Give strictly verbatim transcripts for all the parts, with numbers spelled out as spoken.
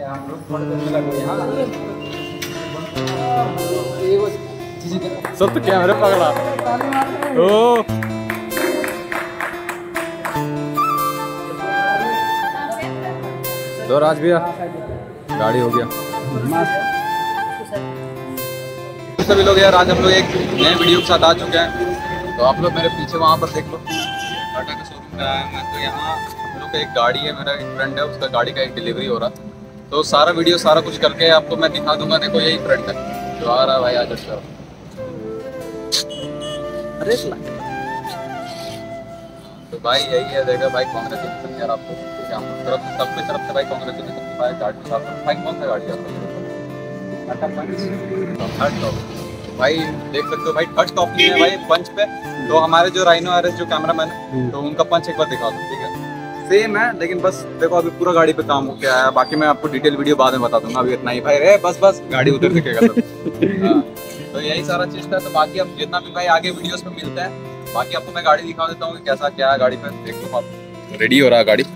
सब तो कैमरे पकड़ा ओ तो राज भैया गाड़ी हो गया। सभी लोग यार आज हम लोग एक नए वीडियो के साथ आ चुके हैं। तो आप लोग मेरे पीछे वहाँ पर देख लो, टाटा का शोरूम में आया मैं। तो यहाँ हम लोग का एक गाड़ी है, मेरा एक फ्रेंड है, उसका गाड़ी का एक डिलीवरी हो रहा। तो सारा वीडियो सारा कुछ करके आपको मैं दिखा दूंगा। देखो यही फ्रेंड है जो आ रहा है भाई, आज अच्छा। तो भाई यही है, देखा भाई कांग्रेचुलेसन यार आपको तरफ सबकी तरफ से भाई कांग्रेचुलेसन भाई। गाड़ी भाई कौन सा गाड़ी है भाई, देख सकते हो भाई थर्ड टॉप है भाई पंच पे। तो हमारे जो राइनो आरएस जो कैमरामैन है, तो उनका पंच एक बार दिखा दो, ठीक है? सेम है, लेकिन बस देखो अभी पूरा गाड़ी पे काम हो गया है। बाकी मैं आपको डिटेल वीडियो बाद में बता दूंगा, अभी इतना ही भाई रे, बस बस गाड़ी उधर दिखेगा तो, तो यही सारा चीज था। तो बाकी अब जितना भी भाई आगे वीडियोस में मिलता है, बाकी आपको मैं गाड़ी दिखा देता हूँ कि कैसा क्या है गाड़ी पे। देख लो आप, रेडी हो रहा है गाड़ी।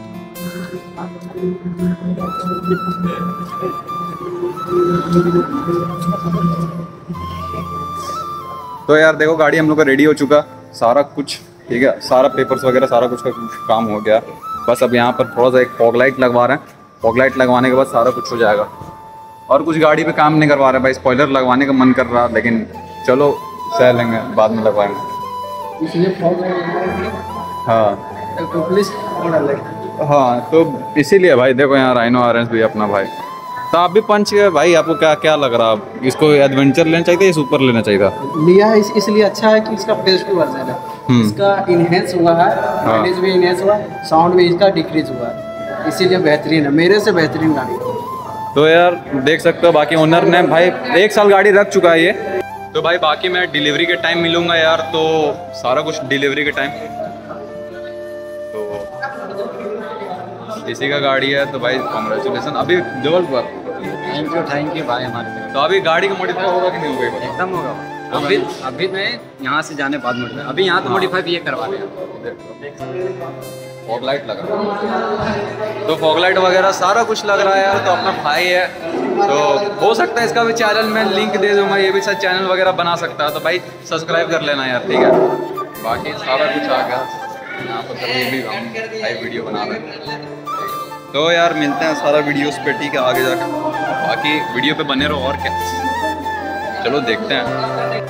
तो यार देखो गाड़ी हम लोग का रेडी हो चुका सारा कुछ, ठीक है? सारा पेपर्स वगैरह सारा कुछ का काम हो गया। बस अब यहाँ पर थोड़ा सा एक फॉग लाइट लगवा रहे हैं। फॉग लाइट लगवाने के बाद सारा कुछ हो जाएगा। और कुछ गाड़ी पे काम नहीं करवा रहे भाई, स्पॉइलर लगवाने का मन कर रहा, लेकिन चलो सह लेंगे, बाद में लगवाएंगे। इसलिए फॉग लाइट हाँ तो पुलिस ऑर्डर लगे। हाँ, तो इसीलिए भाई देखो यहाँ राइनो आरएस भी अपना भाई। तो आप भी पंच है भाई, आपको क्या क्या लग रहा है? इसको एडवेंचर लेना चाहिए या सुपर लेना चाहिए? लिया है इस, इसलिए अच्छा है कि इसका बेस्ट वर्जन है। इसका इनहेंस हुआ है, माइलेज भी इनहेंस हुआ है, साउंड भी इसका डिक्रीज हुआ है, इसीलिए बेहतरीन है, मेरे से बेहतरीन गाड़ी। तो यार देख सकते हो बाकी ओनर ने भाई एक साल गाड़ी रख चुका है ये। तो भाई बाकी मैं डिलीवरी के टाइम मिलूंगा यार, तो सारा कुछ डिलीवरी के टाइम। तो इसी का गाड़ी है, तो भाई कांग्रेचुलेसन। अभी Jabalpur thank you thank you भाई हमारे। तो अभी गाड़ी का मॉडिफाई होगा कि नहीं होगा? एकदम होगा। अभी अभी मैं यहाँ से जाने बाद मॉडिफाई, अभी यहाँ तो मॉडिफाई ये करवा रहे हैं। फॉग लाइट लग रहा है, तो फॉग लाइट वगैरह सारा कुछ लग रहा है यार। तो अपना भाई है, तो हो सकता है इसका भी चैनल में लिंक दे दूंगा, ये भी शायद चैनल वगैरह बना सकता है। तो भाई सब्सक्राइब कर लेना यार, ठीक है? बाकी सारा कुछ आ गया यहाँ पर, ये भी हम लाइव वीडियो बना रहे हैं। तो यार मिलते हैं सारा वीडियोस पे, ठीक है? आगे जाकर बाकी वीडियो पे बने रहो। और क्या, चलो देखते हैं।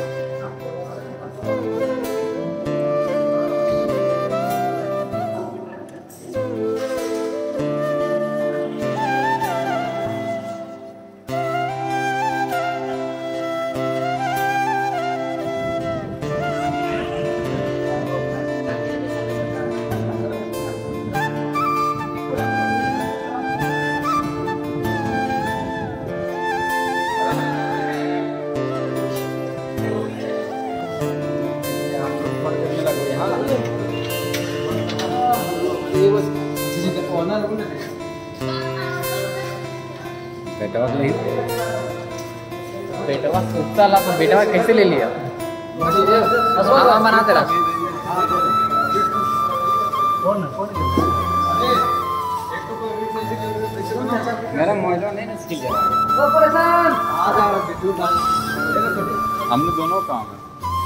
बेटवा नहीं, बेटवा कुत्ता ला तो बेटवा कैसे ले लिया? हाँ बना तेरा मेरा मोबाइल नहीं ना स्किल जा। हम लोग दोनों काम है,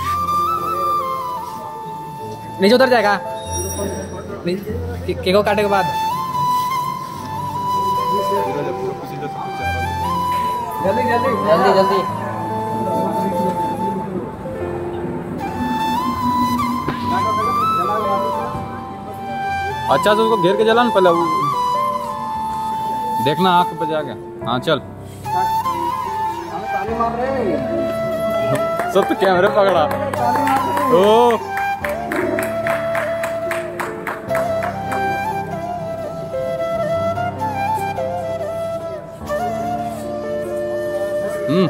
नीचे उतर जाएगा केको काटे के बाद। जल्दी जल्दी जल्दी जल्दी अच्छा से उसको घेर के जला ना पहले, वो देखना आँख पे जाके। हाँ चल, सब तो कैमरे पकड़ा ओ। हम्म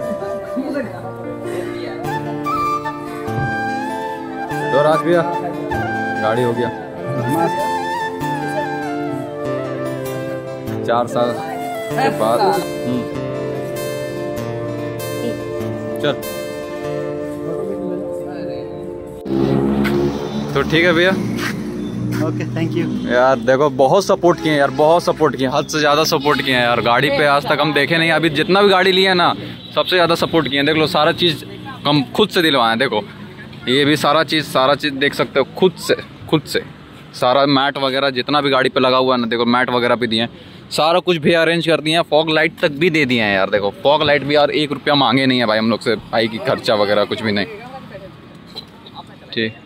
तो राज भैया गाड़ी हो गया चार साल के बाद। हम्म चल, तो ठीक है भैया, ओके थैंक यू। यार देखो बहुत सपोर्ट किए यार, बहुत सपोर्ट किए, हद से ज़्यादा सपोर्ट किए हैं यार। गाड़ी पे आज तक हम देखे नहीं, अभी जितना भी गाड़ी लिया है ना सबसे ज़्यादा सपोर्ट किए हैं। देख लो सारा चीज़ हम खुद से दिलवाए हैं। देखो ये भी सारा चीज़ सारा चीज़ देख सकते हो खुद से खुद से सारा मैट वगैरह जितना भी गाड़ी पे लगा हुआ है ना, देखो मैट वगैरह भी दिए हैं, सारा कुछ भी अरेंज कर दिए हैं। फॉग लाइट तक भी दे दिए हैं यार। देखो फॉग लाइट भी यार एक रुपया मांगे नहीं है भाई हम लोग से, भाई की खर्चा वगैरह कुछ भी नहीं। ठीक।